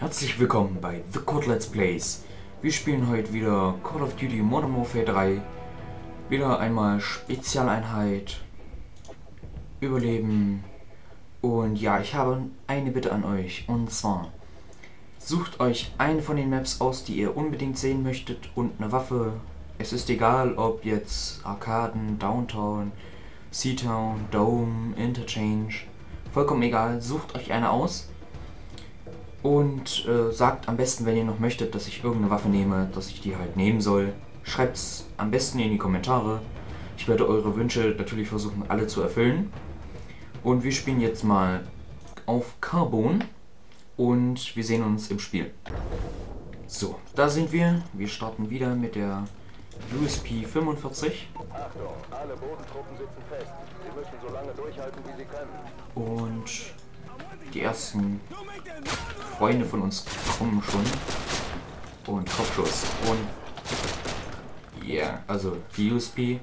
Herzlich willkommen bei The Code Let's Plays. Wir spielen heute wieder Call of Duty Modern Warfare 3. Wieder einmal Spezialeinheit, Überleben. Und ja, ich habe eine Bitte an euch. Und zwar, sucht euch eine von den Maps aus, die ihr unbedingt sehen möchtet und eine Waffe. Es ist egal, ob jetzt Arkaden, Downtown, Seatown, Dome, Interchange. Vollkommen egal, sucht euch eine aus. Und sagt am besten, wenn ihr noch möchtet, dass ich irgendeine Waffe nehme, dass ich die halt nehmen soll. Schreibt es am besten in die Kommentare. Ich werde eure Wünsche natürlich versuchen, alle zu erfüllen. Und wir spielen jetzt mal auf Carbon. Und wir sehen uns im Spiel. So, da sind wir. Wir starten wieder mit der USP 45. Achtung, alle Bodentruppen sitzen fest. Sie müssen so lange durchhalten, wie sie können. Und die ersten Freunde von uns kommen schon. Und Kopfschuss. Und ja, yeah, also die USP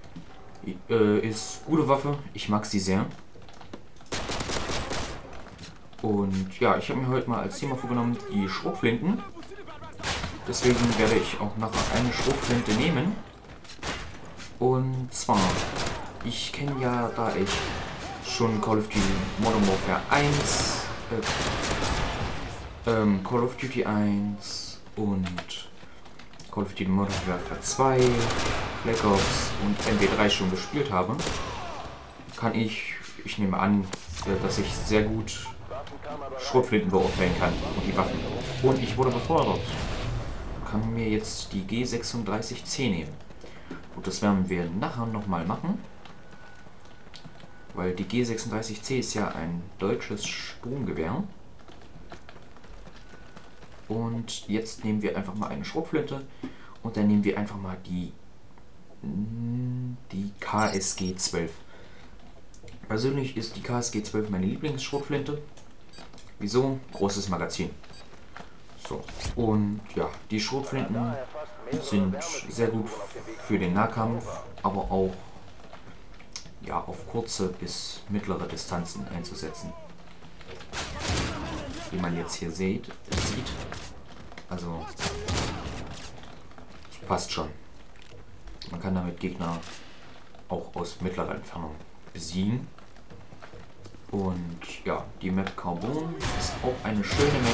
ist gute Waffe. Ich mag sie sehr. Und ja, ich habe mir heute mal als Thema vorgenommen, die Schrotflinten. Deswegen werde ich auch nachher eine Schrotflinte nehmen. Und zwar, ich kenne ja, da ich schon Call of Duty Modern Warfare 1, Call of Duty 1 und Call of Duty Modern Warfare 2, Black Ops und MW3 schon gespielt habe, kann ich nehme an, dass ich sehr gut Schrotflinten beurteilen kann und die Waffen. Und ich wurde befordert. Kann mir jetzt die G36C nehmen. Gut, das werden wir nachher nochmal machen. Weil die G36C ist ja ein deutsches Sturmgewehr. Und jetzt nehmen wir einfach mal eine Schrotflinte. Und dann nehmen wir einfach mal die KSG 12. Persönlich ist die KSG 12 meine Lieblingsschrotflinte. Wieso? Großes Magazin. So, und ja, die Schrotflinten sind sehr gut für den Nahkampf, aber auch ja, auf kurze bis mittlere Distanzen einzusetzen. Wie man jetzt hier sieht. Also, das passt schon. Man kann damit Gegner auch aus mittlerer Entfernung besiegen. Und ja, die Map Carbon ist auch eine schöne Map.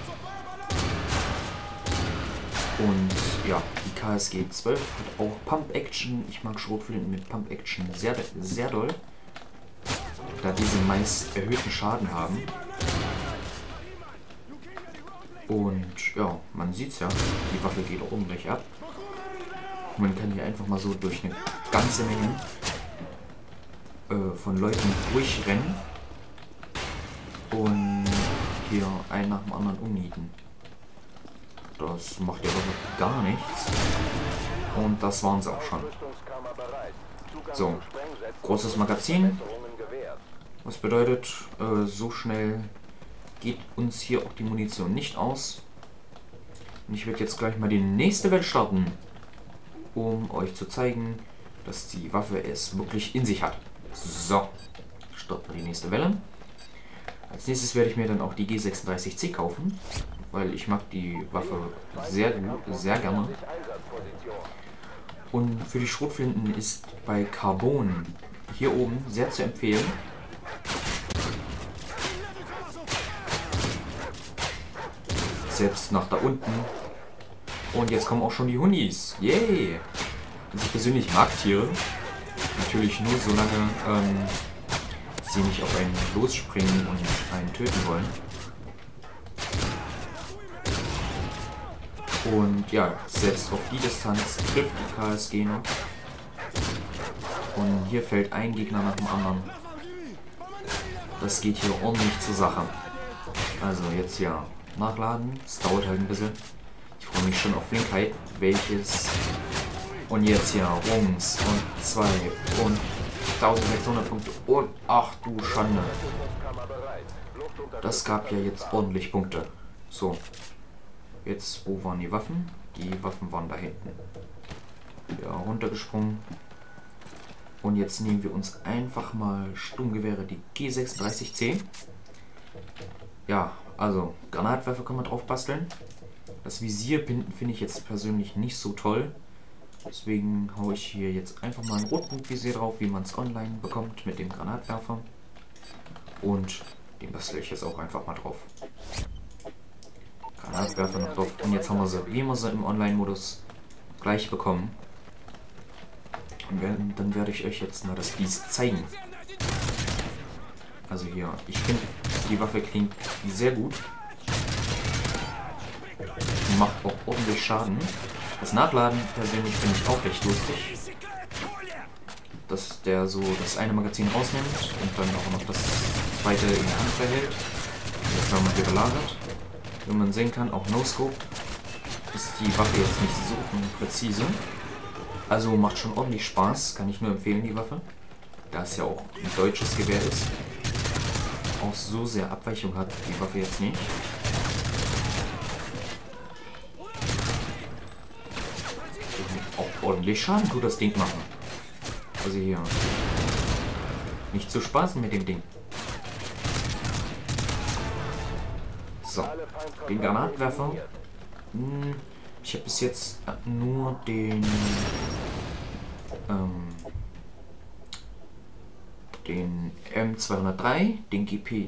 Und ja, die KSG 12 hat auch Pump Action. Ich mag Schrotflinten mit Pump Action sehr, sehr doll. Da diese meist erhöhten Schaden haben. Und ja, man sieht es ja, die Waffe geht ordentlich ab. Man kann hier einfach mal so durch eine ganze Menge von Leuten durchrennen. Und hier einen nach dem anderen umnieten. Das macht ja wirklich gar nichts. Und das waren sie auch schon. So, großes Magazin. Was bedeutet, so schnell geht uns hier auch die Munition nicht aus. Und ich werde jetzt gleich mal die nächste Welt starten, um euch zu zeigen, dass die Waffe es wirklich in sich hat. So, starten wir die nächste Welle. Als nächstes werde ich mir dann auch die G36C kaufen, weil ich mag die Waffe sehr gerne. Und für die Schrotflinten ist bei Carbon hier oben sehr zu empfehlen. Selbst nach da unten. Und jetzt kommen auch schon die Hundis. Yay! Also ich persönlich mag Tiere. Natürlich nur solange sie nicht auf einen losspringen und einen töten wollen. Und ja, selbst auf die Distanz trifft die KSG noch. Und hier fällt ein Gegner nach dem anderen. Das geht hier ordentlich zur Sache. Also jetzt hier nachladen. Es dauert halt ein bisschen. Ich freue mich schon auf Flinkheit. Welches. Und jetzt hier Rungs und 2 und 1600 Punkte und ach du Schande. Das gab ja jetzt ordentlich Punkte. So. Jetzt, wo waren die Waffen? Die Waffen waren da hinten. Ja, runtergesprungen. Und jetzt nehmen wir uns einfach mal Sturmgewehre, die G36C. Ja, Also, Granatwerfer kann man drauf basteln. Das Visier binden finde ich jetzt persönlich nicht so toll. Deswegen haue ich hier jetzt einfach mal ein Rotpunktvisier drauf, wie man es online bekommt mit dem Granatwerfer. Und den bastle ich jetzt auch einfach mal drauf. Granatwerfer noch drauf. Und jetzt haben wir sie, wie wir sie im Online-Modus gleich bekommen. Und dann werde ich euch jetzt mal das Biest zeigen. Also hier, ich finde, die Waffe klingt sehr gut. Macht auch ordentlich Schaden. Das Nachladen persönlich finde ich auch recht lustig. Dass der so das eine Magazin rausnimmt und dann auch noch das zweite in der Hand behält. Das haben wir hier gelagert. Wie man sehen kann, auch No-Scope ist die Waffe jetzt nicht so präzise. Also macht schon ordentlich Spaß, kann ich nur empfehlen, die Waffe. Da es ja auch ein deutsches Gewehr ist. Auch so sehr Abweichung hat die Waffe jetzt nicht. Auch ordentlich Schaden tut das Ding machen. Also hier. Nicht zu spaßen mit dem Ding. So. Den Granatwerfer. Ich habe bis jetzt nur den M203, den GP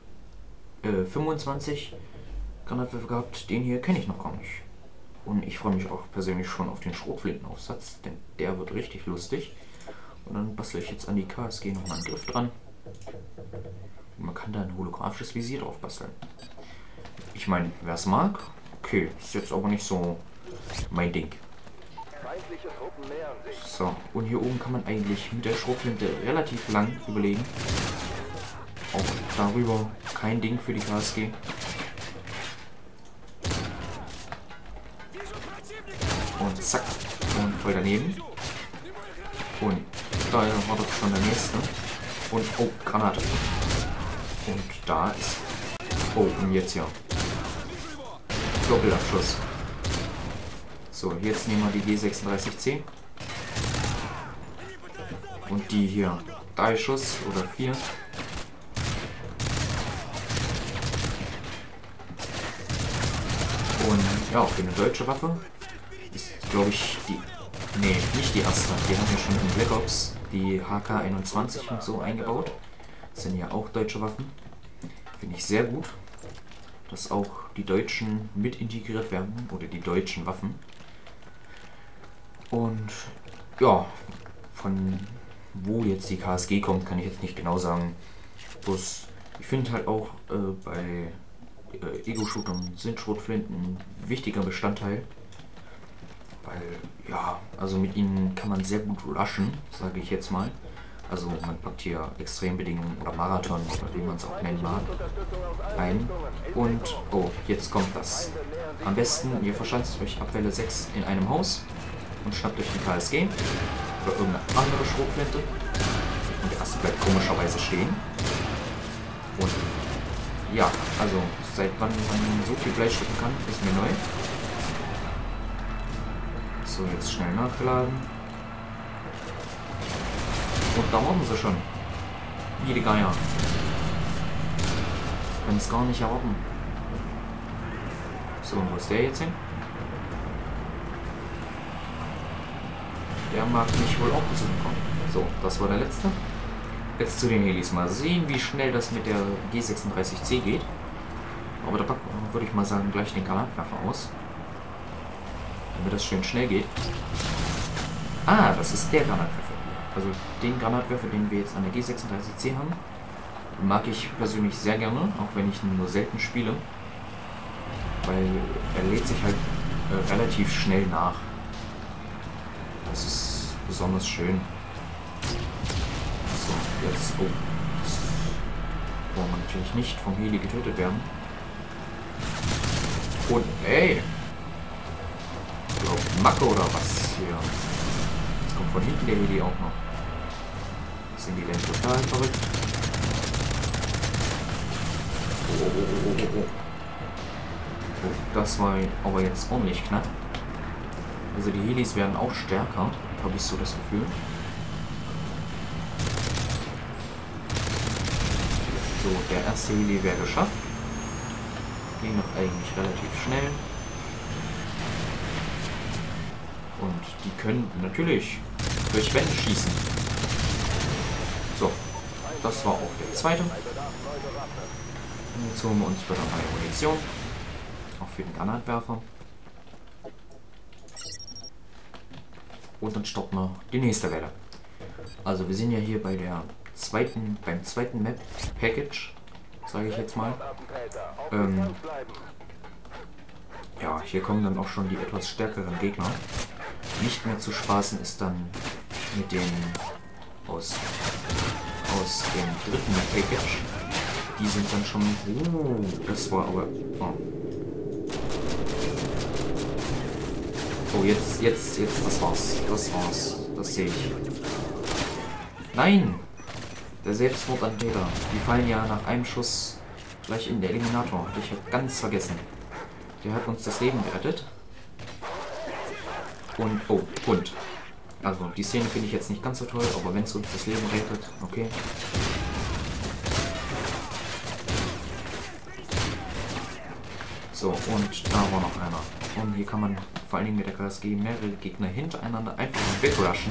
25 Granatwerfer gehabt. Den hier kenne ich noch gar nicht. Und ich freue mich auch persönlich schon auf den Schrotflintenaufsatz, denn der wird richtig lustig. Und dann bastle ich jetzt an die KSG nochmal einen Griff dran. Und man kann da ein holographisches Visier drauf basteln. Ich meine, wer es mag, okay, ist jetzt aber nicht so mein Ding. So, und hier oben kann man eigentlich mit der Schrotflinte relativ lang überlegen. Auch darüber kein Ding für die KSG. Und zack, und voll daneben. Und da wartet schon der nächste. Und, oh, Granate. Und da ist, oh, und jetzt ja. Doppelabschuss. So, jetzt nehmen wir die G36C. Und die hier 3 Schuss oder 4. Und ja, für eine deutsche Waffe ist, glaube ich, die... Nee, nicht die erste. Die haben ja schon in Black Ops die HK21 und so eingebaut. Das sind ja auch deutsche Waffen. Finde ich sehr gut, dass auch die Deutschen mit integriert werden. Oder die deutschen Waffen. Und ja, von wo jetzt die KSG kommt, kann ich jetzt nicht genau sagen. Bloß, ich finde halt auch bei Ego-Shootern sind Schrotflinten ein wichtiger Bestandteil. Weil, ja, also mit ihnen kann man sehr gut rushen, sage ich jetzt mal. Also man packt hier Extrembedingungen oder Marathon oder wie man es auch nennen mag ein. Und, oh, jetzt kommt das. Am besten, ihr verschanzt euch ab Welle 6 in einem Haus und schnappt euch die KSG oder irgendeine andere Schrotflinte. Und der erste bleibt komischerweise stehen. Und ja, also seit wann man so viel Bleistiften kann, ist mir neu. So, jetzt schnell nachgeladen. Und da warten sie schon. Wie die Geier. Können es gar nicht erwarten. So, und wo ist der jetzt hin? Der mag mich wohl auch besuchen kommen. So, das war der letzte. Jetzt zu den Helis. Mal sehen, wie schnell das mit der G36C geht. Aber da packen wir, würde ich mal sagen, gleich den Granatwerfer aus. Damit das schön schnell geht. Ah, das ist der Granatwerfer. Also den Granatwerfer, den wir jetzt an der G36C haben, mag ich persönlich sehr gerne, auch wenn ich ihn nur selten spiele. Weil er lädt sich halt relativ schnell nach. Das ist besonders schön. So, jetzt, oh. Das wollen wir natürlich nicht vom Heli getötet werden. Und, ey! Macke oder was hier? Jetzt kommt von hinten der Heli auch noch. Sind die denn total verrückt? Oh. Oh, das war aber jetzt ordentlich knapp. Also die Helis werden auch stärker, habe ich so das Gefühl. So, der erste Heli wäre geschafft. ging doch eigentlich relativ schnell. Und die können natürlich durch Wände schießen. So, das war auch der zweite. Und jetzt holen wir uns wieder neue Munition. Auch für den Granatwerfer. Und dann stoppen wir die nächste Welle. Also wir sind ja hier bei der beim zweiten Map Package, sage ich jetzt mal. Ja, hier kommen dann auch schon die etwas stärkeren Gegner. Nicht mehr zu spaßen ist dann mit den aus dem dritten Map Package. Die sind dann schon. Das war aber. Oh, jetzt, das war's. Das sehe ich. Nein! Der Selbstmord an Täter. Die fallen ja nach einem Schuss gleich in den Eliminator. Ich habe ganz vergessen. Der hat uns das Leben gerettet. Und, oh, Hund. Also, die Szene finde ich jetzt nicht ganz so toll, aber wenn es uns das Leben rettet, okay. So, und da war noch einer. Und hier kann man vor allen Dingen mit der KSG mehrere Gegner hintereinander einfach wegrushen.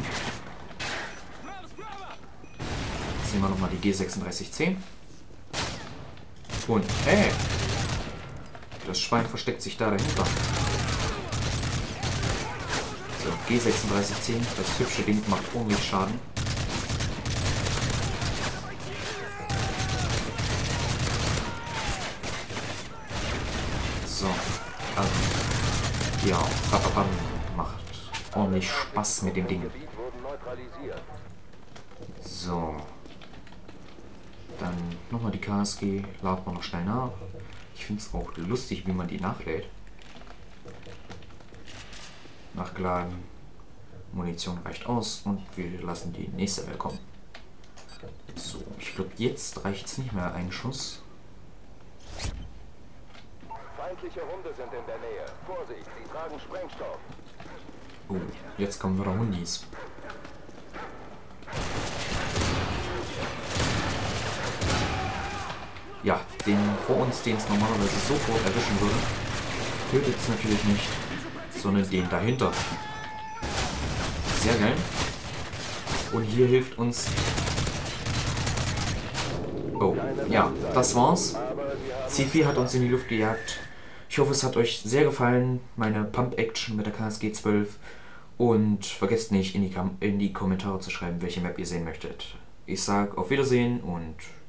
Jetzt sehen wir nochmal die G36C. Und, hey! Das Schwein versteckt sich da dahinter. So, G36C, das hübsche Ding macht ordentlich Schaden. So, also, ja, Papapam macht ordentlich Spaß mit dem Ding. So, dann nochmal die KSG, laden wir noch schnell nach. Ich finde es auch lustig, wie man die nachlädt. Nachgeladen, Munition reicht aus und wir lassen die nächste Welle kommen. So, ich glaube jetzt reicht es nicht mehr, ein Schuss. Feindliche Hunde sind in der Nähe. Vorsicht, sie tragen Sprengstoff. Oh, jetzt kommen wieder Hundis. Ja, den vor uns, den es normalerweise sofort erwischen würde, tötet es natürlich nicht, sondern den dahinter. Sehr geil. Und hier hilft uns... Oh, ja, das war's. C4 hat uns in die Luft gejagt. Ich hoffe, es hat euch sehr gefallen, meine Pump-Action mit der KSG 12. Und vergesst nicht, in die Kommentare zu schreiben, welche Map ihr sehen möchtet. Ich sag auf Wiedersehen und